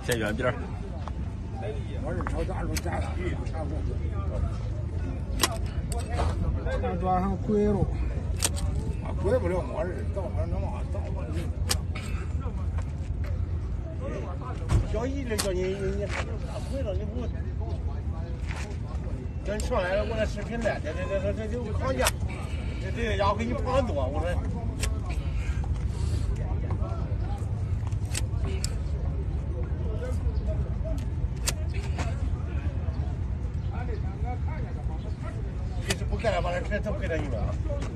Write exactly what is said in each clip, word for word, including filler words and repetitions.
先远边儿。 我是炒炸肉加的，差不多。那抓上鬼了，啊，鬼不了没人，到那那嘛到我这。小姨子叫你你你还能啥鬼了？你不等上来了，我那视频来，这这这这这就扛架，这这家伙给你胖多，我说。 干了把这车都给他一了，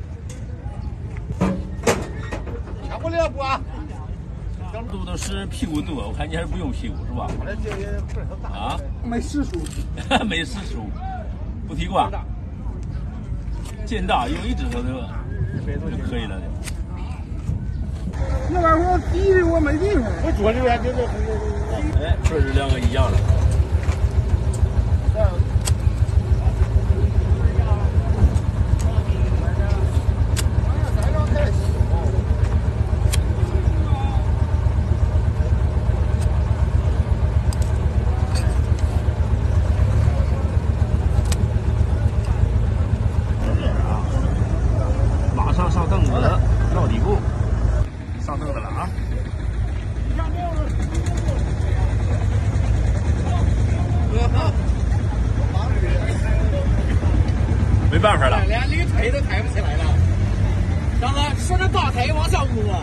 全不了不啊？ 肚都是屁股肚，我看你还是不用屁股是吧？ 我这这不是很大啊，没时数， 没时数，不提挂，劲大用一只手就就可以了。 那玩意儿低的我没地方，我脚里边就是。 哎，这是两个一样的。 没办法了， 连驴腿都抬不起来了，然后顺着大腿往上摸。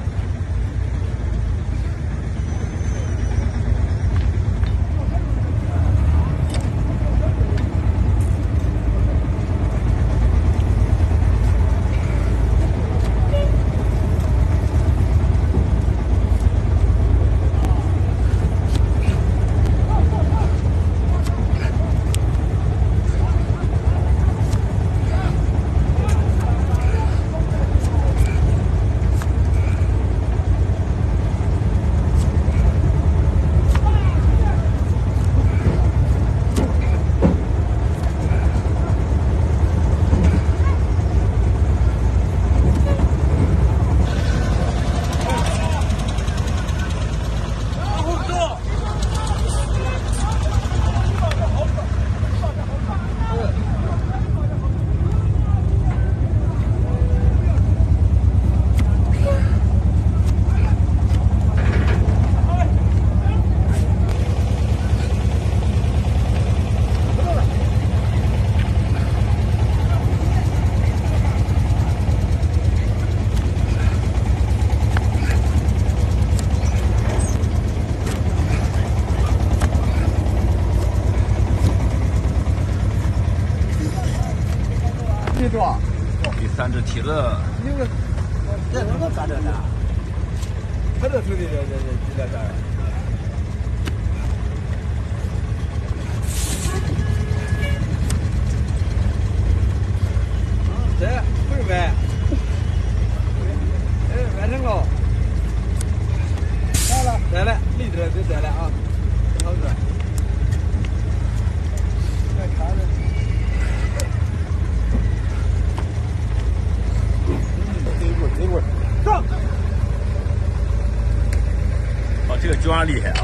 第三只蹄子， 那个，这能咋整的？他这徒弟这这这在这儿。这会歪，哎，完成了。来了，来了，立着就来了啊，挺好的。再看着。 一会儿，上！ 哦，这个脚厉害啊！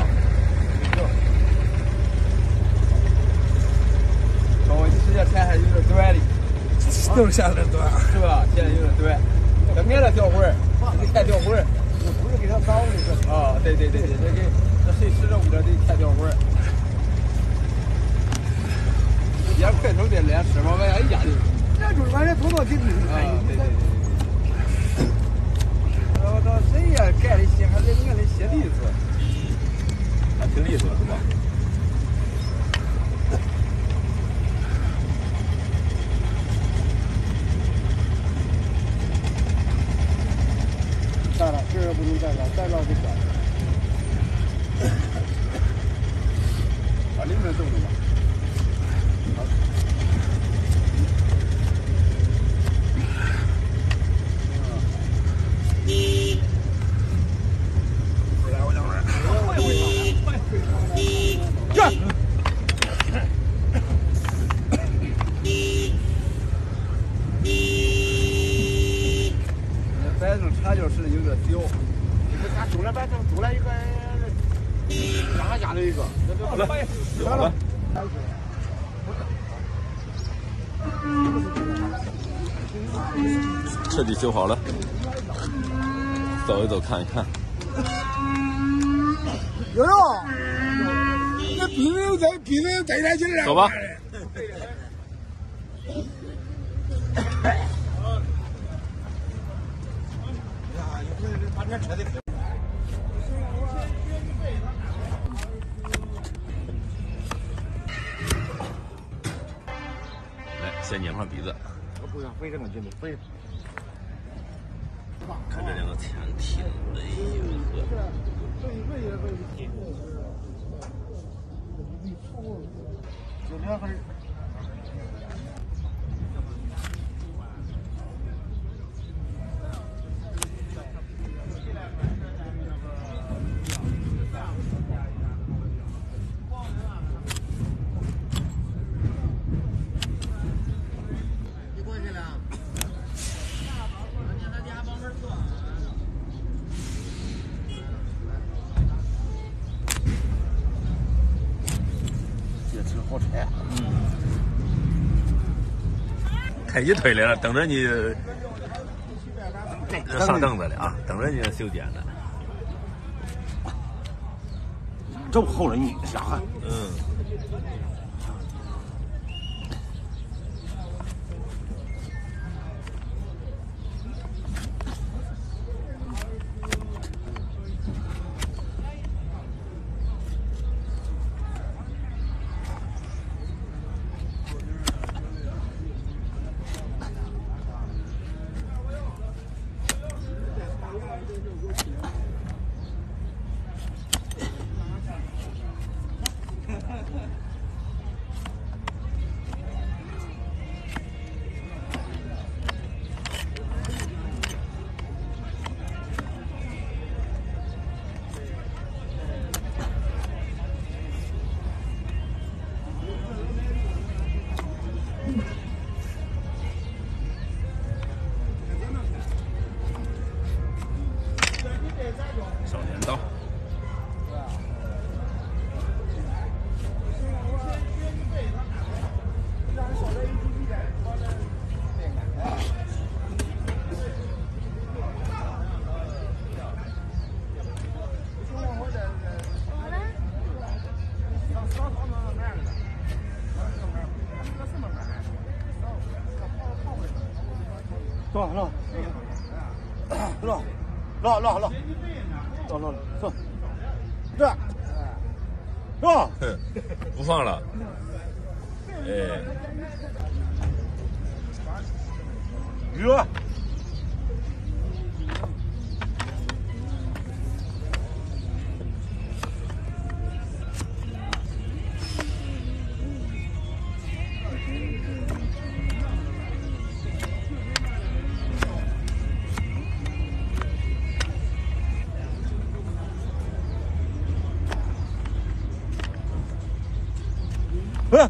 哦，你实际上踩还有点短的，都是下来短，是吧？现在有点短。这挨了吊会儿，你看吊会儿，不是给他倒的是？啊，对对对对，这给这谁使着我这得看吊会儿。也快手得连十毛万一家的，那就是把人多多几斤。啊，对对对。 我到谁呀？盖的鞋还得按的鞋利索， 还挺利索是吧？ 再了，这个不能再了，再了就断了。把里面动动吧。好。 反正差就是有点小，就是他中了，反正中了一个哪家的一个？ 来，有了。彻底修好了，走一走，看一看。 哟哟，那鼻子在鼻子在那劲儿啊！ 走吧。来，先拧上鼻子。 不要非这么近的，非。 看这两个前蹄，哎呦呵！ 有两根。好拆啊！ 嗯，抬起腿来了，等着你上凳子了啊，等着你修剪呢。 这么厚了你下汗。 嗯。小镰刀。 走了，走，绕绕绕，走绕走，这，走， 哼，不放了。哎， 热。嗯，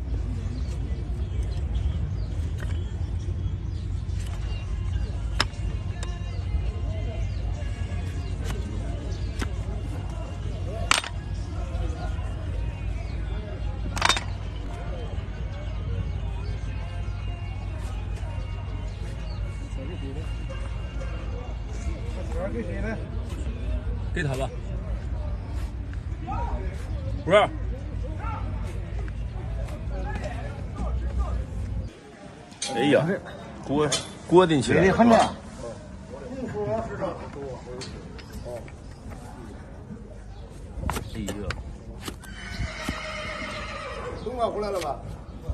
给谁呢？ 给他吧。不是。哎呀，锅锅进去了。 得很大。 哎呀， 东莞回来了吧？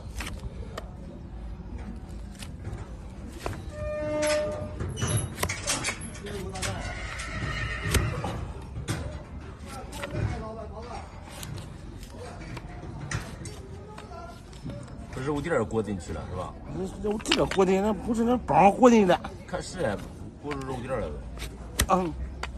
肉垫儿裹进去了是吧？ 肉这个裹进，那不是那帮裹进的。 看是呀，裹着肉垫儿了都。嗯。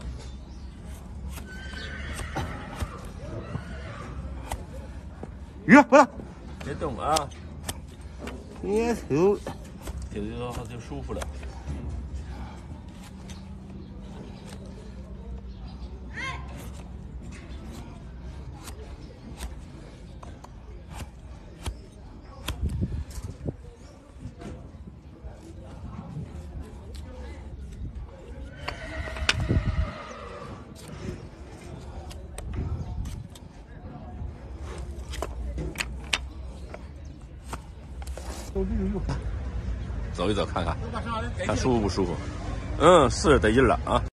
约回来。 别动啊！ 别走。 这个好就舒服了。 走一走看看，看舒服不舒服？嗯，是得劲了啊。